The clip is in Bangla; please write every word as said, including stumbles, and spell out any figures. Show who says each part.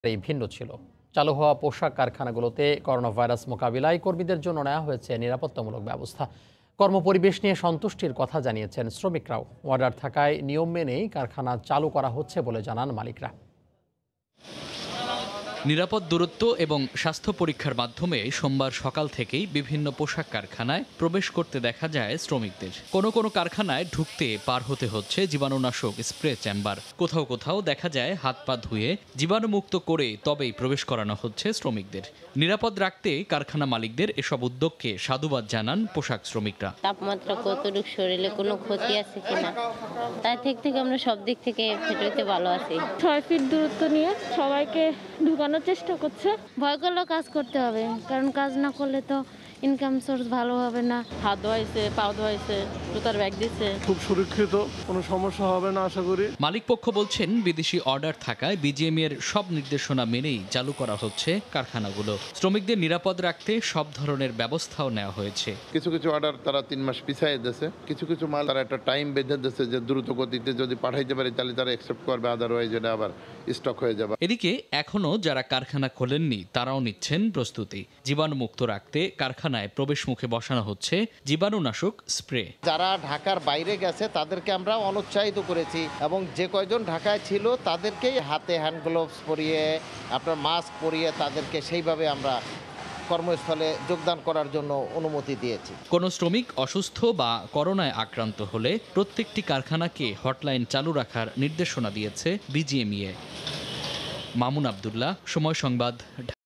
Speaker 1: এই ভিন্ন ছিল। চালু হওয়া পোশাক কারখানাগুলোতে করোনা ভাইরাস মোকাবিলায় কর্মীদের জন্য নেওয়া হয়েছে নিরাপত্তামূলক ব্যবস্থা। কর্মপরিবেশ নিয়ে সন্তুষ্টির কথা জানিয়েছেন শ্রমিকরাও। অর্ডার থাকায় নিয়ম মেনেই কারখানা চালু করা হচ্ছে বলে জানান মালিকরা।
Speaker 2: নিরাপদ দূরত্ব এবং স্বাস্থ্য পরীক্ষার মাধ্যমে সোমবার সকাল থেকেই বিভিন্ন পোশাক কারখানায় প্রবেশ করতে দেখা যায় শ্রমিকদের। কোনো কোনো কারখানায় ঢুকতে পার হতে হচ্ছে জীবাণুনাশক স্প্রে চেম্বার। কোথাও কোথাও দেখা যায় হাত পা ধুয়ে জীবাণুমুক্ত করে তবেই প্রবেশ করানো হচ্ছে শ্রমিকদের। নিরাপদ রাখতে কারখানা মালিকদের এসব উদ্যোগকে সাধুবাদ জানান পোশাক শ্রমিকরা।
Speaker 3: তাপমাত্রা কতটুকু, শরীরে কোনো ক্ষতি আছে কিনা, তাই থেকে থেকে আমরা সব দিক থেকে ফেটে ভালো আছি।
Speaker 4: ছয় ফিট দূরত্ব নিয়ে সবাইকে ঢুকানোর চেষ্টা করছে।
Speaker 3: ভয় করলেও কাজ করতে হবে, কারণ কাজ না করলে তো ইনকাম সোর্স ভালো হবে না।
Speaker 4: হাত ধোয়াইছে, পাও ধোয়াইছে, জুতার ব্যাগ দিচ্ছে।
Speaker 5: খুব সুরক্ষিত, কোনো সমস্যা হবে না আশা করি।
Speaker 2: মালিক পক্ষ বলছেন বিদেশি অর্ডার থাকায় বিজিএমই এর সব নির্দেশনা মেনেই চালু করা হচ্ছে কারখানাগুলো। শ্রমিকদের নিরাপদ রাখতে সব ধরনের ব্যবস্থাও নেওয়া হয়েছে।
Speaker 6: কিছু কিছু অর্ডার তারা তিন মাস পিছাই দিয়েছে, কিছু কিছু মাল তারা একটা টাইম বেঁধে দিয়েছে যে দ্রুত গতিতে যদি পাঠাইতে পারে তাহলে তারা অ্যাকসেপ্ট করবে, আদারওয়াইজ এটা আবার স্টক হয়ে যাবে।
Speaker 2: এদিকে এখনো যারা কারখানা খোলেননি তারাও নিচ্ছেন প্রস্তুতি। জীবাণুমুক্ত রাখতে কারখানায় প্রবেশ মুখে বসানো হচ্ছে জীবাণুনাশক স্প্রে।
Speaker 7: যারা ঢাকার বাইরে গেছে তাদেরকে আমরা অনুৎসাহিত করেছি এবং যে কয়জন ঢাকায় ছিল তাদেরকেই হাতে হ্যান্ড গ্লোভস পরিয়ে, আপনার মাস্ক পরিয়ে তাদেরকে সেইভাবে আমরা কর্মস্থলে যোগদান করার জন্য অনুমতি দিয়েছি।
Speaker 2: কোনো শ্রমিক অসুস্থ বা করোনায় আক্রান্ত হলে প্রত্যেকটি কারখানাকে হটলাইন চালু রাখার নির্দেশনা দিয়েছে বিজিএমইএ। মামুন আবদুল্লাহ, সময় সংবাদ।